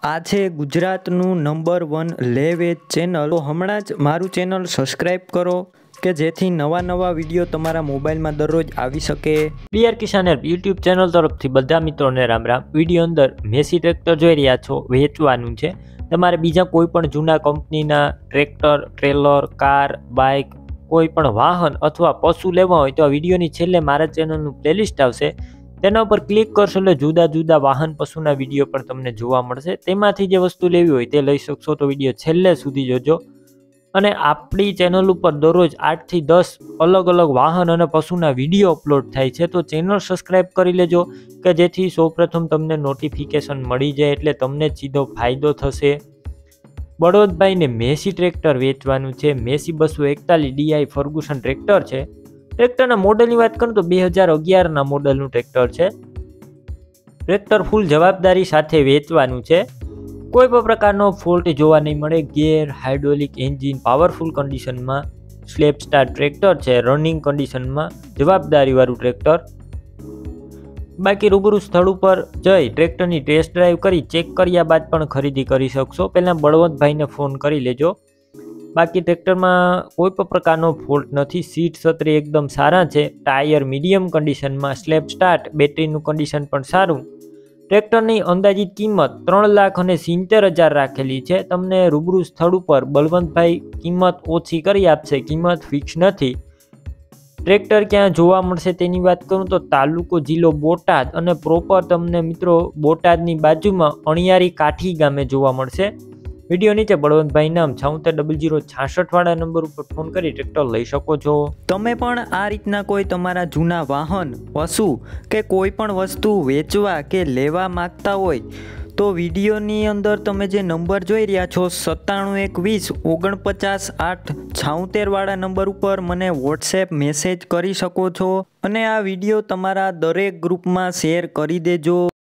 આ છે ગુજરાતનું નંબર 1 લે વેચ ચેનલ। તો હમણાં જ મારું ચેનલ સબસ્ક્રાઈબ કરો કે જેથી નવા વિડીયો તમારા મોબાઈલમાં દરરોજ આવી શકે। BR Kisan help YouTube channel તરફથી બધા મિત્રોને રામ રામ। વિડીયો અંદર મેસી ટ્રેક્ટર જોઈ રહ્યા છો, વેચવાનું છે। તમારે બીજા કોઈ પણ જૂના કંપનીના ટ્રેક્ટર, ટ્રેલર, કાર, બાઇક, કોઈ પણ વાહન અથવા પશુ લેવા હોય તો આ વિડીયોની છેલ્લે મારા ચેનલનું પ્લેલિસ્ટ આવશે, તેના ઉપર ક્લિક કરશો એટલે જુદા વાહન પશુના વિડીયો પણ તમને જોવા મળશે। તેમાંથી જે વસ્તુ લેવી હોય તે લઈ શકશો, તો વિડીયો છેલ્લે સુધી જોજો। અને આપણી ચેનલ ઉપર દરરોજ 8 થી 10 અલગ વાહન અને પશુના વિડીયો અપલોડ થાય છે, તો ચેનલ સબસ્ક્રાઈબ કરી લેજો કે જેથી સૌપ્રથમ તમને નોટિફિકેશન મળી જાય, એટલે તમને સીધો ફાયદો થશે। બળવંતભાઈને મેસી ટ્રેક્ટર વેચવાનું છે। મેસી 241 DI ફર્ગુસન ટ્રેક્ટર છે। ટ્રેક્ટરના મોડલની વાત કરું તો 2011ના મોડલનું ટ્રેક્ટર છે। ટ્રેક્ટર ફૂલ જવાબદારી સાથે વેચવાનું છે। કોઈ પણ પ્રકારનો ફોલ્ટ જોવા નહીં મળે। ગેર, હાઇડ્રોલિક એન્જિન પાવરફુલ કન્ડિશનમાં સ્લેપ સ્ટાર ટ્રેક્ટર છે। રનિંગ કન્ડિશનમાં જવાબદારીવાળું ટ્રેક્ટર। બાકી રૂબરૂ સ્થળ ઉપર જઈ ટ્રેક્ટરની ટેસ્ટ ડ્રાઈવ કરી ચેક કર્યા બાદ પણ ખરીદી કરી શકશો। પહેલાં બળવંતભાઈને ફોન કરી લેજો। બાકી ટ્રેક્ટરમાં કોઈ પણ પ્રકારનો ફોલ્ટ નથી। સીટ છત્રી એકદમ સારા છે। ટાયર મીડિયમ કન્ડિશનમાં, સ્લેપ સ્ટાર્ટ, બેટરીનું કન્ડિશન પણ સારું। ટ્રેક્ટરની અંદાજિત કિંમત 3,70,000 રાખેલી છે। તમને રૂબરૂ સ્થળ ઉપર બળવંતભાઈ કિંમત ઓછી કરી આપશે, કિંમત ફિક્સ નથી। ટ્રેક્ટર ક્યાં જોવા મળશે તેની વાત કરું તો તાલુકો જિલ્લો બોટાદ અને પ્રોપર તમને મિત્રો બોટાદની બાજુમાં અણિયારી કાઠી ગામે જોવા મળશે। વિડીયો નીચે બળવંતભાઈ નામ 760066 વાળા નંબર ઉપર ફોન કરી ટ્રેક્ટર લઈ શકો છો। તમે પણ આ રીતના કોઈ તમારા જૂના વાહન, પશુ કે કોઈ પણ વસ્તુ વેચવા કે લેવા માંગતા હોય તો વિડીયોની અંદર તમે જે નંબર જોઈ રહ્યા છો 97 120 49 8 76 વાળા નંબર ઉપર મને વોટ્સએપ મેસેજ કરી શકો છો, અને આ વિડીયો તમારા દરેક ગ્રુપમાં શેર કરી દેજો।